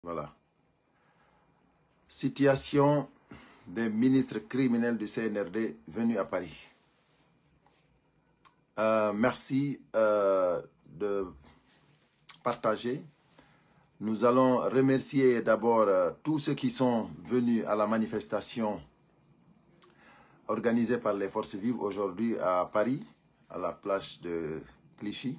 Voilà. Situation des ministres criminels du CNRD venus à Paris. Merci de partager. Nous allons remercier d'abord tous ceux qui sont venus à la manifestation organisée par les forces vives aujourd'hui à Paris, à la plage de Clichy.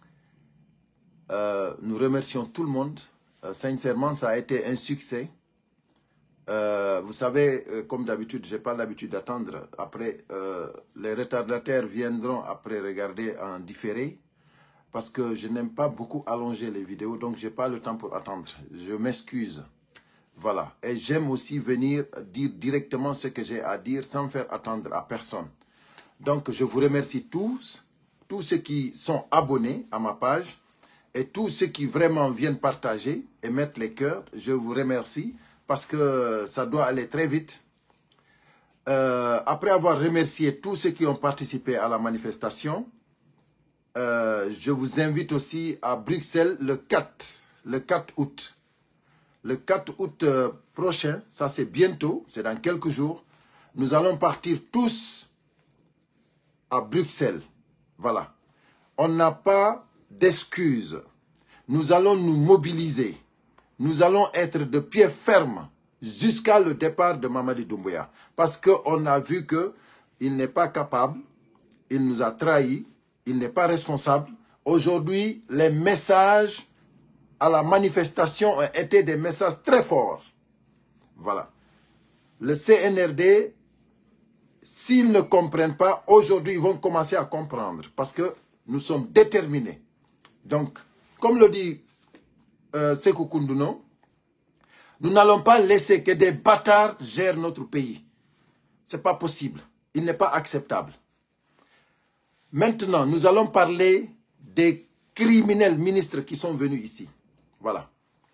Nous remercions tout le monde. Sincèrement, ça a été un succès. Vous savez, comme d'habitude, je n'ai pas l'habitude d'attendre. Après, les retardataires viendront après regarder en différé. Parce que je n'aime pas beaucoup allonger les vidéos, donc je n'ai pas le temps pour attendre. Je m'excuse. Voilà. Et j'aime aussi venir dire directement ce que j'ai à dire sans faire attendre à personne. Donc, je vous remercie tous ceux qui sont abonnés à ma page et tous ceux qui vraiment viennent partager et mettre les cœurs. Je vous remercie parce que ça doit aller très vite. Après avoir remercié tous ceux qui ont participé à la manifestation, je vous invite aussi à Bruxelles le 4 août. Le 4 août prochain, ça c'est bientôt, c'est dans quelques jours, nous allons partir tous à Bruxelles. Voilà. On n'a pas d'excuses. Nous allons nous mobiliser. Nous allons être de pied ferme jusqu'à le départ de Mamadi Doumbouya. Parce qu'on a vu qu'il n'est pas capable, il nous a trahis, il n'est pas responsable. Aujourd'hui, les messages à la manifestation ont été des messages très forts. Voilà. Le CNRD, s'ils ne comprennent pas, aujourd'hui, ils vont commencer à comprendre. Parce que nous sommes déterminés. Donc, comme le dit Sékou Koundouno, nous n'allons pas laisser que des bâtards gèrent notre pays. Ce n'est pas possible. Il n'est pas acceptable. Maintenant, nous allons parler des criminels ministres qui sont venus ici. Voilà.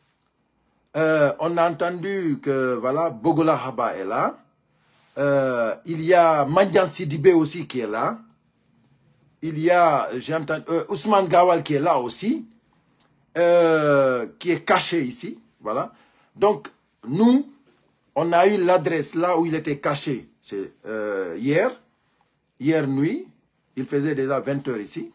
On a entendu que voilà, Bogola Haba est là. Il y a Mandian Sidibé aussi qui est là. Il y a, j'ai entendu, Ousmane Gawal qui est là aussi. Qui est caché ici. Voilà. Donc, nous, on a eu l'adresse là où il était caché. C'est hier nuit. Il faisait déjà 20 h ici.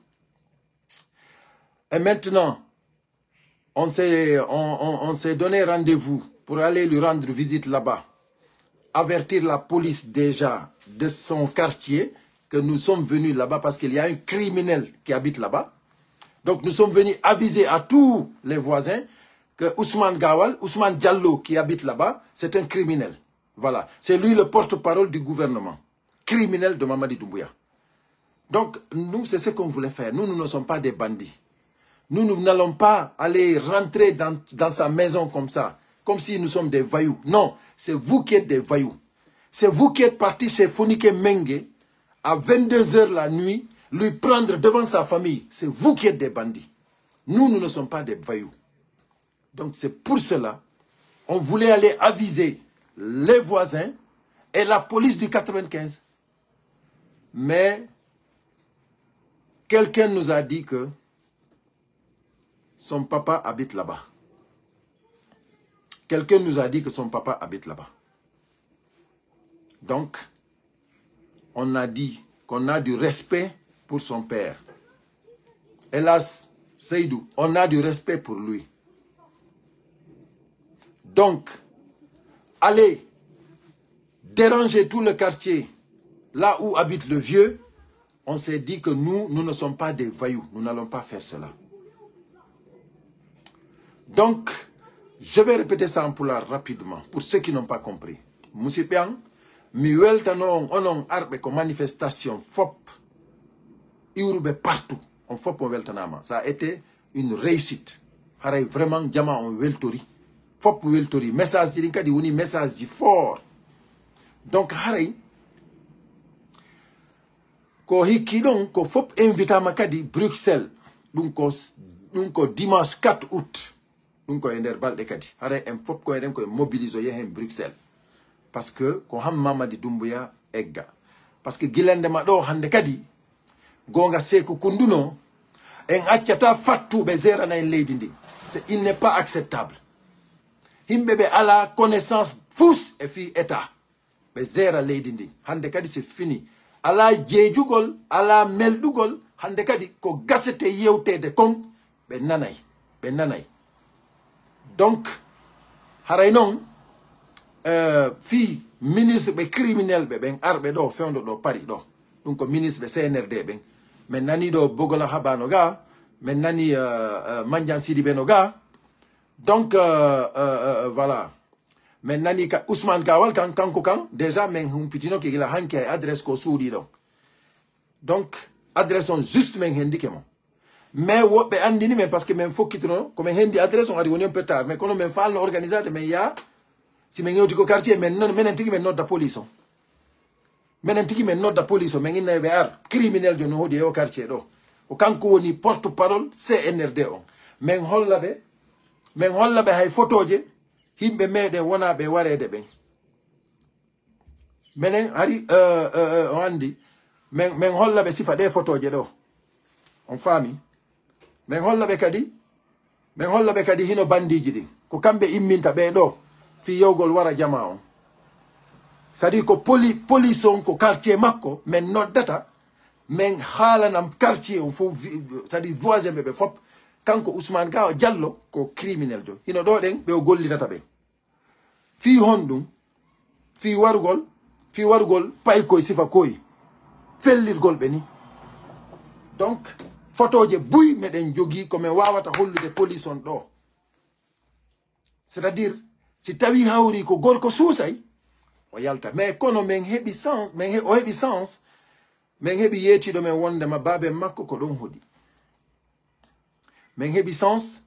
Et maintenant, on s'est donné rendez-vous pour aller lui rendre visite là-bas. Avertir la police déjà de son quartier que nous sommes venus là-bas parce qu'il y a un criminel qui habite là-bas. Donc nous sommes venus aviser à tous les voisins que Ousmane Gawal, Ousmane Diallo qui habite là-bas, c'est un criminel. Voilà. C'est lui le porte-parole du gouvernement. Criminel de Mamadi Doumbouya. Donc, nous, c'est ce qu'on voulait faire. Nous ne sommes pas des bandits. Nous n'allons pas aller rentrer dans sa maison comme ça, comme si nous sommes des voyous. Non, c'est vous qui êtes des voyous. C'est vous qui êtes partis chez Fonike Mengue à 22 h la nuit, lui prendre devant sa famille. C'est vous qui êtes des bandits. Nous ne sommes pas des voyous. Donc, c'est pour cela, on voulait aller aviser les voisins et la police du 95. Mais quelqu'un nous a dit que son papa habite là-bas. Quelqu'un nous a dit que son papa habite là-bas. Donc, on a dit qu'on a du respect pour son père. Hélas, Seydou, on a du respect pour lui. Donc, allez déranger tout le quartier, là où habite le vieux. On s'est dit que nous ne sommes pas des voyous. Nous n'allons pas faire cela. Donc, je vais répéter ça en pulaar rapidement, pour ceux qui n'ont pas compris. Moussipiang, mi weltanon onon arbe ko manifestation fop, iurube partout. On fop on weltanama. Ça a été une réussite. Haray vraiment diama on weltori. Fop weltori. Message di kadi woni message di fort. Donc haray ko hikki don ko fop invitama kadi Bruxelles dum ko dimanche 4 août dum ko ender balde kadi hare en fop ko eden ko mobiliser yehen Bruxelles parce que ko ham Mamadi Doumbouya egga parce que gilende ma do hande kadi gonga Sékou Koundouno en accata fattu be zerana en leydi ndi il n'est pas acceptable himɓe ɓe ala connaissance fous e fi état ɓe zera leydi ndi hande kadi c'est fini ala jeejugol ala melɗugol hande kadi ko gasete yewtede kon ɓe nanay donc haray noon fi ministre ɓe criminel ɓe ɓen arɓe ɗo fewdo ɗo pari ɗo ɗum ko ministre ɓe CNRD ɓen min nani ɗo Bogola Habano ga min nani Mandian Sidibé no ga donc voilà min nani ka Ousmane Gawal kanko kan déjà min humpitino ke gila hanke ay adresse ko suuɗi ɗon donc adresse on juste min hendike mo mais woɓɓe andini men parce que min fokkitino komin hendi adresse on adi woni un peu tard mais kono min falno organisade min yaa si min yewti ko quartier minen tigi min nodda police on minen tigi min nodda police o min inna ɓe ar criminel jo no hoodi e o quartier ɗo ko kanko woni porte parole CNRD on min holla ɓe hay photoje himɓe meɗen wonaɓe warede ɓen minen hari o andi min holla ɓe sifa ɗe photoje ɗo on faami min holla ɓe kadi hino bandiji ɗin ko kamɓe imminta ɓe ɗo fi yewgol wara jama on c'est-à-dire ko police on ko quartier makko min noddata min haalanam quartier on fof c'est-à-dire voisin ɓe fop kanko Ousmane Gawa Diallo ko criminel jo hino ɗo ɗen ɓe o gollitata ɓen fi honɗum fi warugol paykoye sifa koye fellirgol ɓe ni donc photoje buy meɗen jogui komin wawata hollude police on ɗo c'est-à-dire si tawi hawri ko gorko suusay o yalta mais kono min heɓi sens o heɓi sens min heɓi yeetiɗo men wondema babe makko ko ɗon hoɗi min heɓi sens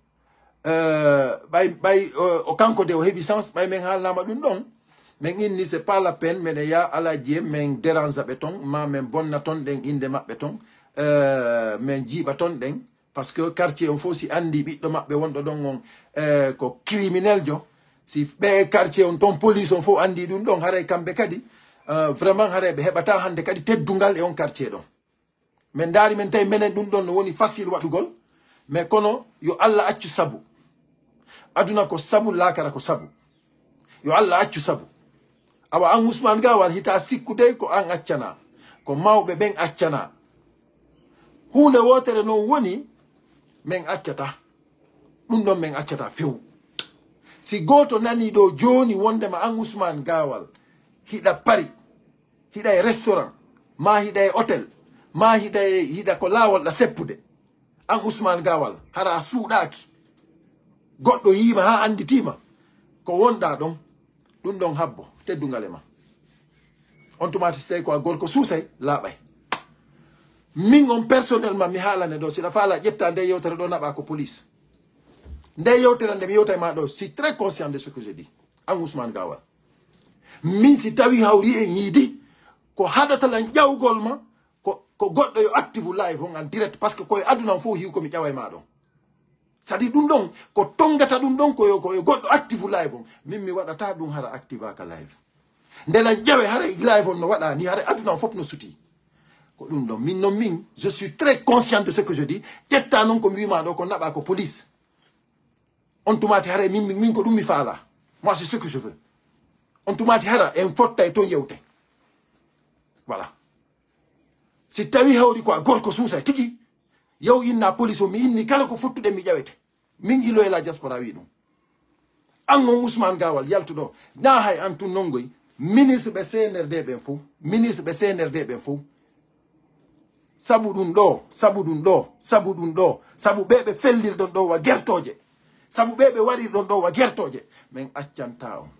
ɓay o kanko de o heɓi sens ɓay min haalnama ɗum ɗon min inni c'est pas la peine meɗen ya alaji min dérange ɓe ton ma min bonna ton ɗen inde maɓɓe ton min jiiɓa ton ɗen par ce que quartier on fof si andi ɓiɗɗo maɓɓe wonɗo ɗon on ko criminel jo si ɓe quartier on ton police on fof andi ɗum ɗon haray kamɓe kadi vraiment haray ɓe heɓata hande kadi teddungal e on quartier ɗon min daari min tawi minen ɗum ɗon no woni facile waɗugol mais kono yo Allah accu sabu aduna ko sabu lakara ko sabu yo Allah accu sabu awa an Ousmane Gawal hita sikkude ko an accana ko mawɓe ɓen accana hunde wotere noon woni min accata ɗum ɗon min accata few si goto nani ɗo joni wondema an Ousmane Gawal hiɗa pari hiɗa e restaurant ma hiɗa e hôtel ma hiɗa ko lawol ɗa seppude an Ousmane Gawal hara suuɗaki goɗɗo yima ha anditima ko wonɗa ɗon ɗum ɗon habbo teddungal e ma on tumati so tawi ko a gorko suusay laaɓay min on personnellement mi haalane ɗo siɗa faala ƴetta nde yewtere ɗo naɓa ko police nde yewtere nde mi yewta e ma ɗo si très conscient de ce que je dis an Ousmane Gawal min si tawi hawri e ñiidi ko haɗatalan ƴawgol ma ko goɗɗo yo active live on en direct par ce que koye aduna fof hiw komi ƴawa e ma ɗon c'est-à-dire ɗum ɗon ko tongata ɗum ɗon koyo goɗɗo active live on min mi waɗata ɗum hara active aka live ndelan ƴawe hara live on no waɗa ni hara aduna fof no suti ko ɗum ɗon min noon min je suis très conscient de ce que je dis ƴetta noon ko mi wima ɗo ko naɓa ko police on tumati hara min ko ɗum mi faala moi c'est ce que je veux on tumati hara en fotta e toon yewte voilà si tawi hawri ko a gorko suusa tigi yow inna police o mi inni kala ko futtuɗe mi ƴawete min ilo e la diaspora wi ɗum an on Ousmane Gawal yaltuɗo na hay an tun nongoy ministre ɓe CNRD ɓen fof sabu ɗum ɗo sabu ɓeɓe fellirɗon ɗo wa gertoje sabu ɓeɓe waɗirɗon ɗo wa gertoje min accanta on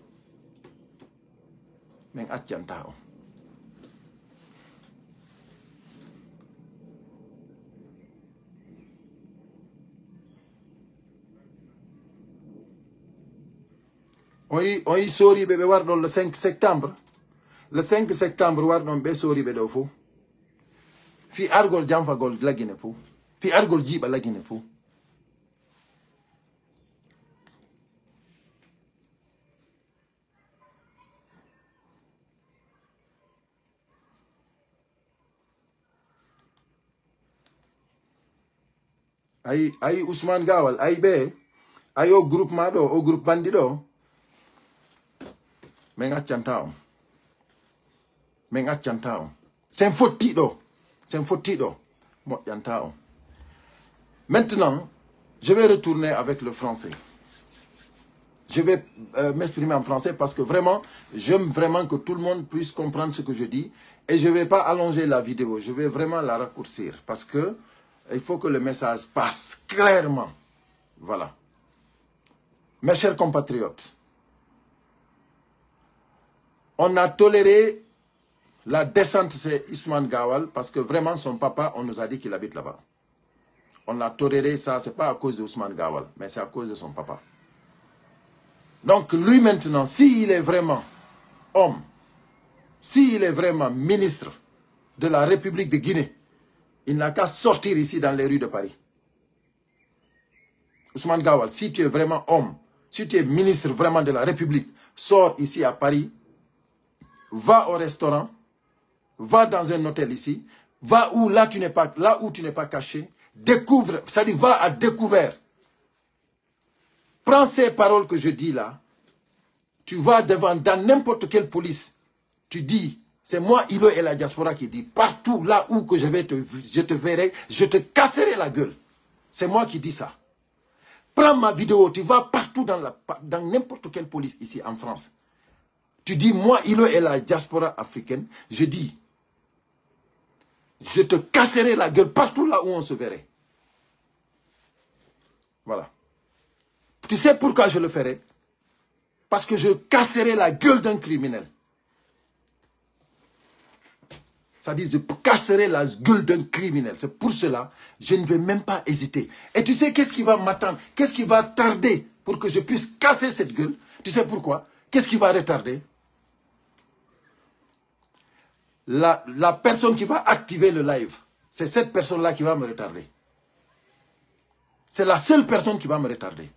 on yi soriɓe ɓe warɗon le 5 septembre warɗon ɓe soriɓe ɗo fof fi argol janfagol laggine fof fi argol jiiɓa laggine fof ayi Ousmane Gawal ayi ɓe ayi o groupe ma ɗo o groupe bandi ɗo Menga Tiantao. Menga Tiantao. C'est un faux titre. C'est un faux titre. Maintenant, je vais retourner avec le français. Je vais m'exprimer en français parce que vraiment, j'aime vraiment que tout le monde puisse comprendre ce que je dis. Et je ne vais pas allonger la vidéo, je vais vraiment la raccourcir. Parce que il faut que le message passe clairement. Voilà. Mes chers compatriotes, on a toléré la descente, c'est Ousmane Gawal, parce que vraiment son papa, on nous a dit qu'il habite là-bas. On a toléré ça, ce n'est pas à cause de Ousmane Gawal, mais c'est à cause de son papa. Donc lui maintenant, s'il est vraiment homme, s'il est vraiment ministre de la République de Guinée, il n'a qu'à sortir ici dans les rues de Paris. Ousmane Gawal, si tu es vraiment homme, si tu es ministre vraiment de la République, sors ici à Paris, va au restaurant, va dans un hôtel ici, va où là où tu n'es pas caché, découvre, c'est-à-dire va à découvert. Prends ces paroles que je dis là, tu vas devant, dans n'importe quelle police, tu dis, c'est moi, Ilo et la diaspora qui dit, partout là où que je te verrai, je te casserai la gueule. C'est moi qui dis ça. Prends ma vidéo, tu vas partout dans n'importe quelle police ici en France. Tu dis, moi, Ilo et la diaspora africaine, je dis, je te casserai la gueule partout là où on se verrait. Voilà. Tu sais pourquoi je le ferai? Parce que je casserai la gueule d'un criminel. C'est-à-dire, je casserai la gueule d'un criminel. C'est pour cela, je ne vais même pas hésiter. Et tu sais qu'est-ce qui va m'attendre? Qu'est-ce qui va tarder pour que je puisse casser cette gueule? Tu sais pourquoi? Qu'est-ce qui va retarder? La personne qui va activer le live, c'est cette personne-là qui va me retarder. C'est la seule personne qui va me retarder.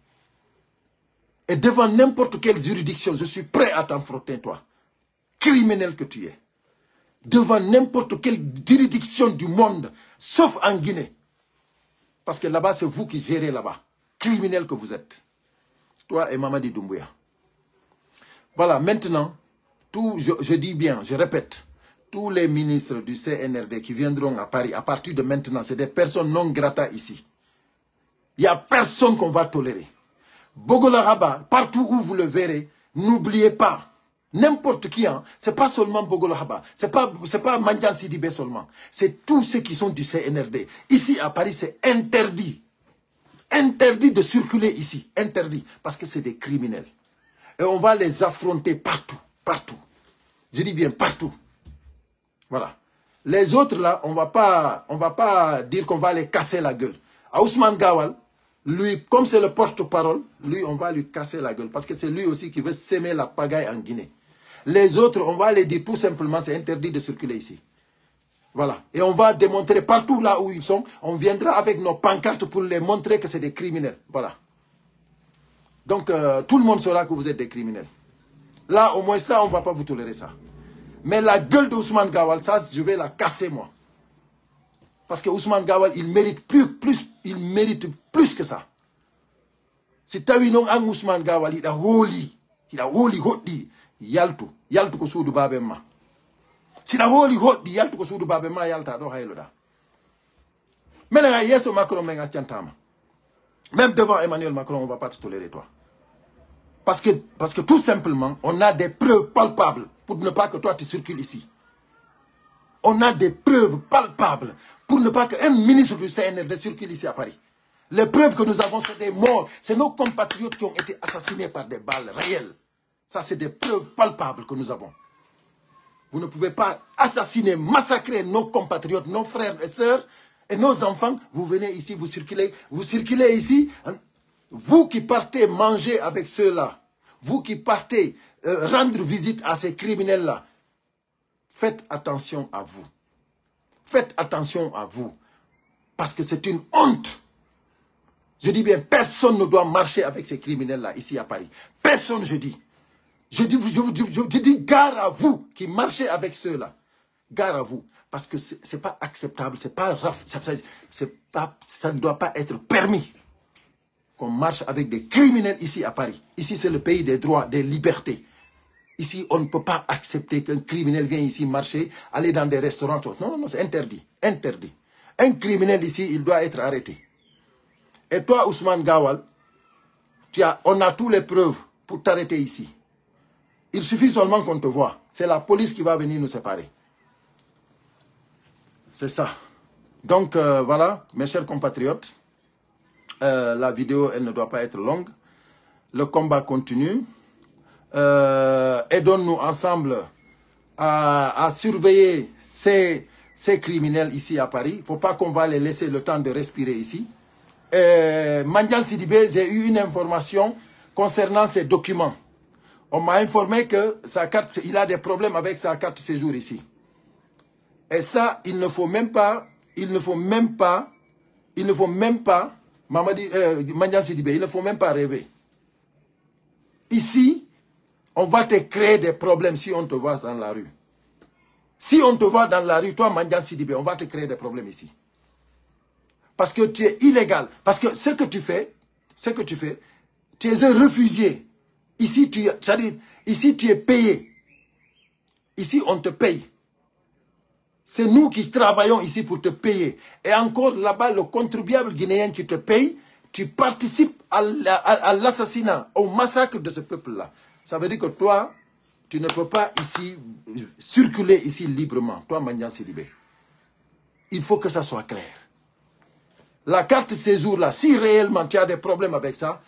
Et devant n'importe quelle juridiction, je suis prêt à t'affronter, toi. Criminel que tu es. Devant n'importe quelle juridiction du monde, sauf en Guinée. Parce que là-bas, c'est vous qui gérez là-bas. Criminel que vous êtes. Toi et Mamadi Doumbouya. Voilà, maintenant, je dis bien, je répète, tous les ministres du CNRD qui viendront à Paris, à partir de maintenant, c'est des personnes non grata ici. Il n'y a personne qu'on va tolérer. Bogola Haba, partout où vous le verrez, n'oubliez pas, n'importe qui, hein, ce n'est pas seulement Bogola Haba, ce n'est pas Mandian Sidibé seulement, c'est tous ceux qui sont du CNRD. Ici à Paris, c'est interdit. Interdit de circuler ici, interdit, parce que c'est des criminels. Et on va les affronter partout, partout. Je dis bien partout. Voilà. Les autres là, on va pas dire qu'on va les casser la gueule. À Ousmane Gawal, lui, comme c'est le porte-parole, lui, on va lui casser la gueule. Parce que c'est lui aussi qui veut s'aimer la pagaille en Guinée. Les autres, on va les dire tout simplement, c'est interdit de circuler ici. Voilà. Et on va démontrer partout là où ils sont, on viendra avec nos pancartes pour les montrer que c'est des criminels. Voilà. Donc, tout le monde saura que vous êtes des criminels. Là, au moins ça, on ne va pas vous tolérer ça. Mais la gueule d'Ousmane Gawal, ça, je vais la casser, moi. Parce que Ousmane Gawal, il mérite plus que ça. Si tu as vu un Ousmane Gawal, il a holi, hoti, yaltu ko soudou babemma. Si la holi hoti, yaltu ko soudou babemma, yalta do hayloda. Mais là, yeso Macron, menga tiantama. Même devant Emmanuel Macron, on ne va pas te tolérer, toi. Parce que tout simplement, on a des preuves palpables pour ne pas que toi tu circules ici. On a des preuves palpables pour ne pas qu'un ministre du CNRD circule ici à Paris. Les preuves que nous avons, c'est des morts. C'est nos compatriotes qui ont été assassinés par des balles réelles. Ça, c'est des preuves palpables que nous avons. Vous ne pouvez pas assassiner, massacrer nos compatriotes, nos frères et sœurs et nos enfants. Vous venez ici, vous circulez ici. Vous qui partez manger avec ceux-là, vous qui partez rendre visite à ces criminels-là, faites attention à vous. Faites attention à vous. Parce que c'est une honte. Je dis bien, personne ne doit marcher avec ces criminels-là, ici à Paris. Personne, je dis. Je dis gare à vous qui marchez avec ceux-là. Gare à vous. Parce que ce n'est pas acceptable, ça ne doit pas être permis qu'on marche avec des criminels ici à Paris. Ici, c'est le pays des droits, des libertés. Ici, on ne peut pas accepter qu'un criminel vienne ici marcher, aller dans des restaurants. Non, non, non, c'est interdit. Interdit. Un criminel ici, il doit être arrêté. Et toi, Ousmane Gawal, on a toutes les preuves pour t'arrêter ici. Il suffit seulement qu'on te voit. C'est la police qui va venir nous séparer. C'est ça. Donc, voilà, mes chers compatriotes, la vidéo, elle ne doit pas être longue. Le combat continue. Aidons-nous ensemble à surveiller ces criminels ici à Paris. Il ne faut pas qu'on va les laisser le temps de respirer ici. Mandian Sidibé, j'ai eu une information concernant ces documents. On m'a informé que sa carte, il a des problèmes avec sa carte séjour ici. Et ça, il ne faut même pas, Mandian Sidibé, il ne faut même pas rêver. Ici, on va te créer des problèmes si on te voit dans la rue. Si on te voit dans la rue, toi, Mandian Sidibé, on va te créer des problèmes ici. Parce que tu es illégal. Parce que ce que tu fais, tu es un réfugié. Ici, ici, tu es payé. Ici, on te paye. C'est nous qui travaillons ici pour te payer. Et encore là-bas, le contribuable guinéen qui te paye, tu participes à l'assassinat, au massacre de ce peuple-là. Ça veut dire que toi, tu ne peux pas ici circuler ici librement. Toi, Mandian Sidibé. Il faut que ça soit clair. La carte séjour là, si réellement tu as des problèmes avec ça,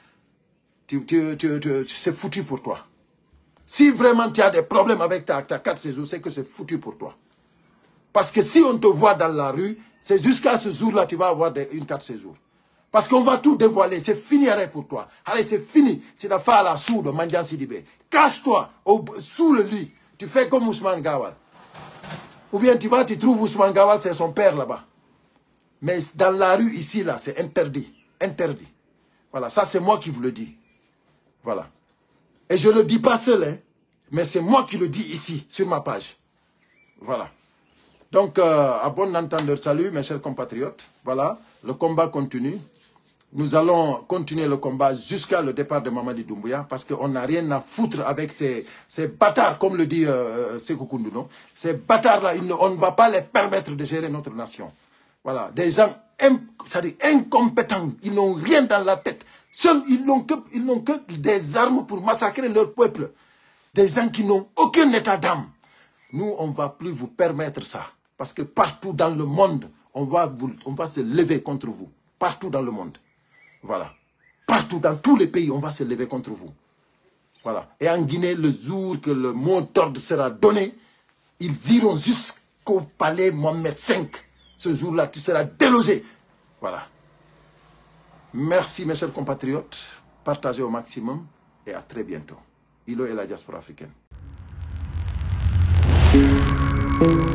c'est foutu pour toi. Si vraiment tu as des problèmes avec ta carte séjour, c'est que c'est foutu pour toi. Parce que si on te voit dans la rue, c'est jusqu'à ce jour-là tu vas avoir une carte séjour. Parce qu'on va tout dévoiler, c'est fini pour toi. Allez, c'est fini. C'est la fin à la sourde, Mandian Sidibé. Cache-toi sous le lit. Tu fais comme Ousmane Gawal. Ou bien tu trouves Ousmane Gawal, c'est son père là-bas. Mais dans la rue ici, là, c'est interdit. Interdit. Voilà, ça c'est moi qui vous le dis. Voilà. Et je ne le dis pas seul, hein, mais c'est moi qui le dis ici, sur ma page. Voilà. Donc, à bon entendeur, salut mes chers compatriotes. Voilà, le combat continue. Nous allons continuer le combat jusqu'à le départ de Mamadi Doumbouya parce qu'on n'a rien à foutre avec ces bâtards, comme le dit Sékou Koundou, non? Ces bâtards-là, on ne va pas les permettre de gérer notre nation. Voilà, des gens incompétents, ils n'ont rien dans la tête. Seuls, ils n'ont que des armes pour massacrer leur peuple. Des gens qui n'ont aucun état d'âme. Nous, on ne va plus vous permettre ça. Parce que partout dans le monde, on va se lever contre vous. Partout dans le monde. Voilà. Partout dans tous les pays, on va se lever contre vous. Voilà. Et en Guinée, le jour que le mot d'ordre sera donné, ils iront jusqu'au palais Mohamed V. Ce jour-là, tu seras délogé. Voilà. Merci mes chers compatriotes. Partagez au maximum et à très bientôt. Ilo et la diaspora africaine.